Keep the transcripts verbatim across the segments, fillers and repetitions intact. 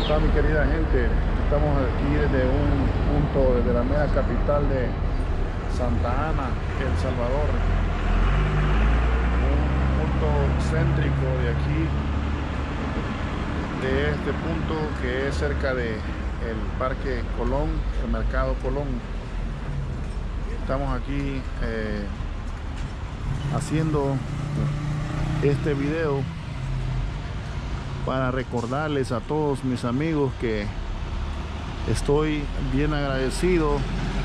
está mi querida gente? Estamos aquí desde un punto, desde la media capital de Santa Ana, El Salvador. Un punto céntrico de aquí, de este punto que es cerca de el Parque Colón, el Mercado Colón. Estamos aquí eh, haciendo este video para recordarles a todos mis amigos que estoy bien agradecido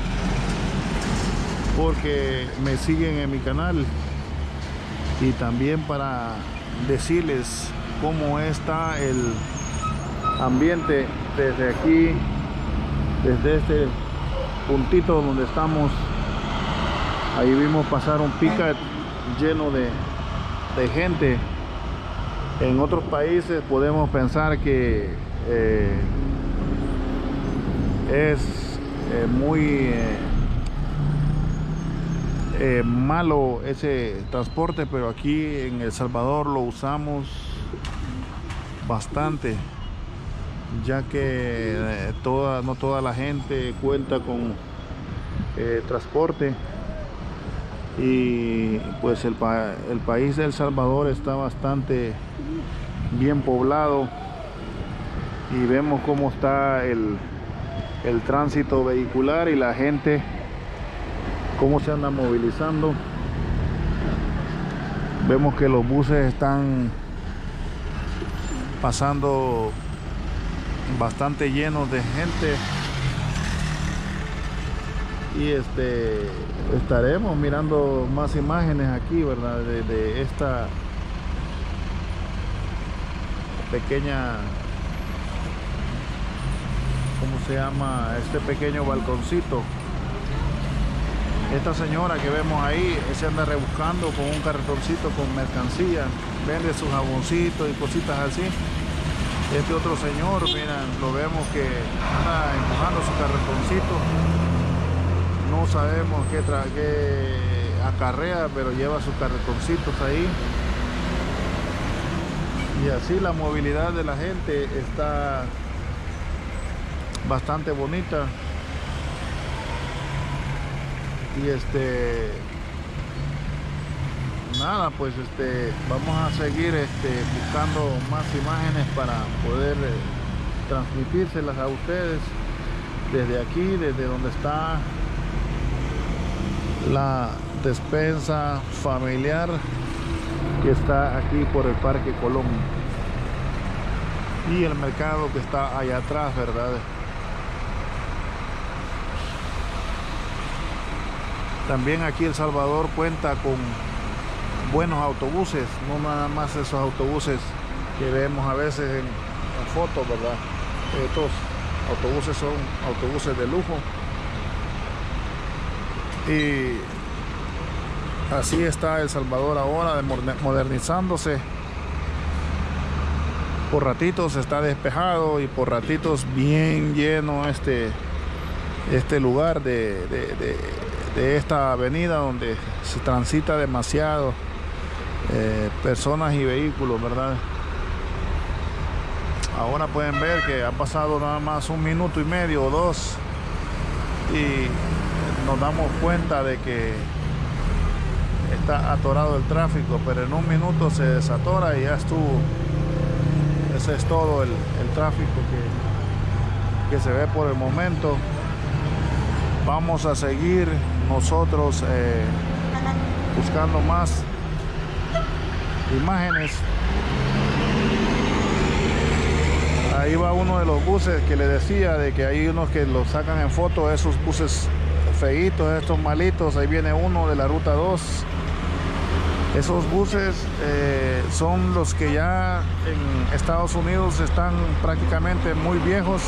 porque me siguen en mi canal, y también para decirles cómo está el ambiente desde aquí, desde este puntito donde estamos. Ahí vimos pasar un pick-up lleno de, de gente. En otros países podemos pensar que eh, es eh, muy eh, eh, malo ese transporte, pero aquí en El Salvador lo usamos bastante, ya que eh, toda, no toda la gente cuenta con eh, transporte. Y pues el, pa el país de El Salvador está bastante bien poblado, y vemos cómo está el, el tránsito vehicular y la gente cómo se anda movilizando. Vemos que los buses están pasando bastante llenos de gente, y este estaremos mirando más imágenes aquí, verdad, de, de esta pequeña, ¿cómo se llama? Este pequeño balconcito. Esta señora que vemos ahí se anda rebuscando con un carretoncito con mercancía, vende sus jaboncitos y cositas así. Este otro señor, miren, lo vemos que anda empujando su carretoncito. No sabemos qué, qué acarrea, pero lleva sus carretoncitos ahí. Y así la movilidad de la gente está bastante bonita. Y este nada, pues este vamos a seguir este buscando más imágenes para poder eh, transmitírselas a ustedes desde aquí, desde donde está la despensa familiar, que está aquí por el Parque Colón, y el mercado que está allá atrás, ¿verdad? También aquí El Salvador cuenta con buenos autobuses, no nada más esos autobuses que vemos a veces en, en fotos, ¿verdad? Estos autobuses son autobuses de lujo. Y así está El Salvador ahora, modernizándose. Por ratitos está despejado y por ratitos bien lleno este, este lugar de, de, de, de esta avenida donde se transita demasiado eh, personas y vehículos, ¿verdad? Ahora pueden ver que ha pasado nada más un minuto y medio o dos, y nos damos cuenta de que está atorado el tráfico, pero en un minuto se desatora y ya estuvo. Ese es todo el, el tráfico que, que se ve por el momento. Vamos a seguir nosotros eh, buscando más imágenes. Ahí va uno de los buses que le decía de que hay unos que los sacan en foto, esos buses feitos, estos malitos. Ahí viene uno de la ruta dos. Esos buses eh, son los que ya en Estados Unidos están prácticamente muy viejos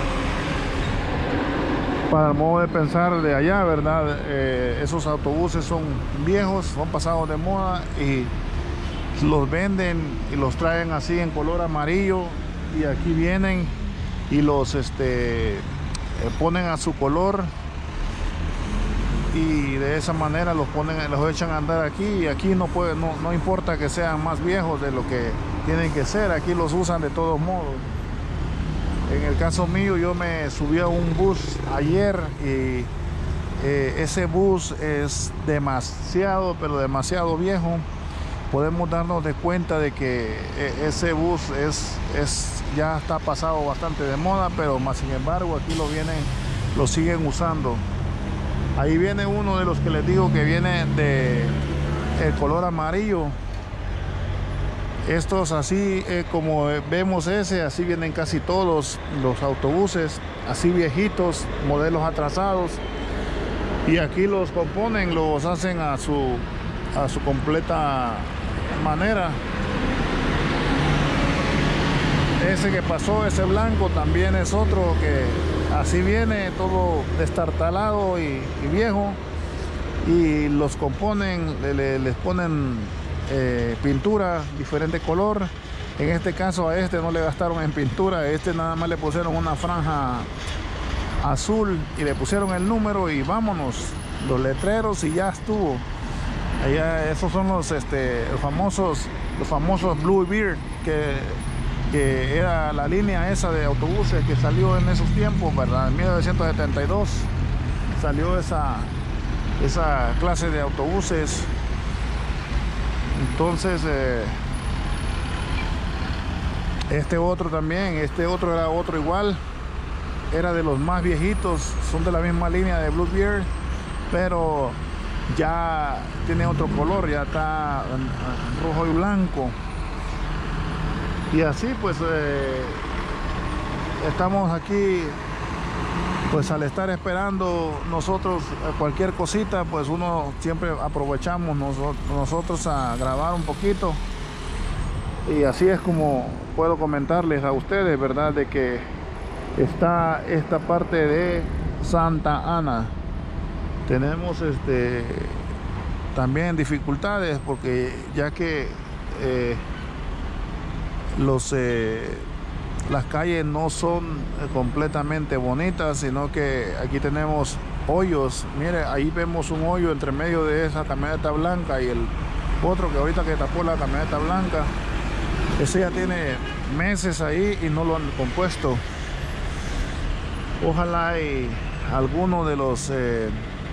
para el modo de pensar de allá, ¿verdad? Eh, esos autobuses son viejos, son pasados de moda, y los venden y los traen así en color amarillo, y aquí vienen y los este, eh, ponen a su color, y de esa manera los ponen, los echan a andar aquí. Y aquí no puede, no, no importa que sean más viejos de lo que tienen que ser, aquí los usan de todos modos. En el caso mío, yo me subí a un bus ayer y eh, ese bus es demasiado, pero demasiado viejo. Podemos darnos de cuenta de que ese bus es, es, ya está pasado bastante de moda, pero más sin embargo aquí lo vienen, lo siguen usando. Ahí viene uno de los que les digo que viene de el color amarillo. Estos así eh, como vemos ese, así vienen casi todos los autobuses, así viejitos, modelos atrasados. Y aquí los componen, los hacen a su, a su completa manera. Ese que pasó, ese blanco, también es otro que así viene, todo destartalado y, y viejo, y los componen, le, les ponen eh, pintura, diferente color. En este caso a este no le gastaron en pintura, a este nada más le pusieron una franja azul y le pusieron el número y vámonos, los letreros y ya estuvo. Allá, esos son los este, famosos los famosos Bluebird, que, que era la línea esa de autobuses que salió en esos tiempos, ¿verdad? En mil novecientos setenta y dos salió esa, esa clase de autobuses. Entonces eh, este otro también, este otro era otro igual, era de los más viejitos, son de la misma línea de Bluebird, pero ya tiene otro color, ya está rojo y blanco. Y así pues eh, estamos aquí, pues al estar esperando nosotros cualquier cosita, pues uno siempre aprovechamos nosotros, nosotros a grabar un poquito. Y así es como puedo comentarles a ustedes, ¿verdad? De que está esta parte de Santa Ana. Tenemos este también dificultades porque ya que eh, los eh, las calles no son completamente bonitas, sino que aquí tenemos hoyos. Mire, ahí vemos un hoyo entre medio de esa camioneta blanca y el otro que ahorita que tapó la camioneta blanca. Ese ya tiene meses ahí y no lo han compuesto. Ojalá y alguno de los eh,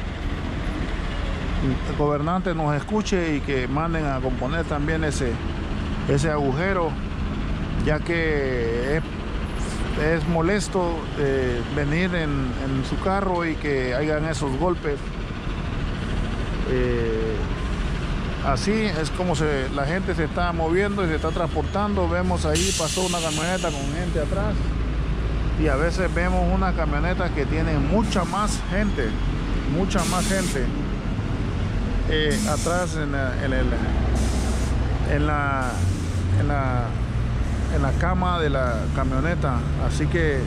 gobernantes nos escuche y que manden a componer también ese, ese agujero, ya que es, es molesto eh, venir en, en su carro y que hagan esos golpes. Eh, así es como se, la gente se está moviendo y se está transportando. Vemos ahí pasó una camioneta con gente atrás. Y a veces vemos una camioneta que tiene mucha más gente, mucha más gente eh, atrás en, la, en, el, en, la, en, la, en la cama de la camioneta. Así que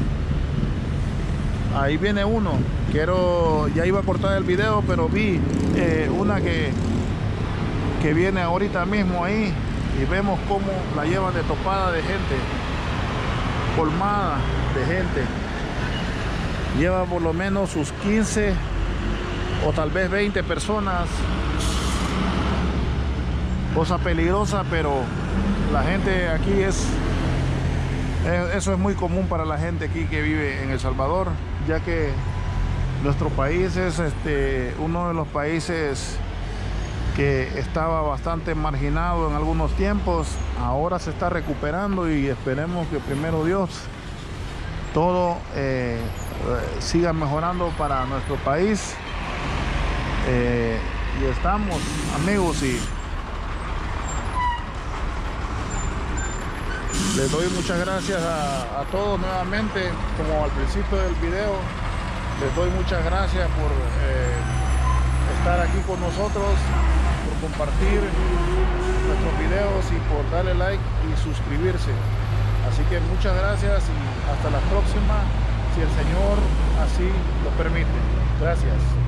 ahí viene uno. Quiero, ya iba a cortar el video, pero vi eh, una que, que viene ahorita mismo ahí y vemos cómo la llevan de topada de gente, colmada de gente. Lleva por lo menos sus quince o tal vez veinte personas. Cosa peligrosa, pero la gente aquí es, es eso es muy común para la gente aquí que vive en El Salvador, ya que nuestro país es este uno de los países que estaba bastante marginado en algunos tiempos. Ahora se está recuperando y esperemos que primero Dios todo eh, siga mejorando para nuestro país. Eh, y estamos, amigos, y les doy muchas gracias a, a todos nuevamente, como al principio del video. Les doy muchas gracias por eh, estar aquí con nosotros, por compartir nuestros videos y por darle like y suscribirse. Así que muchas gracias y hasta la próxima, si el Señor así lo permite. Gracias.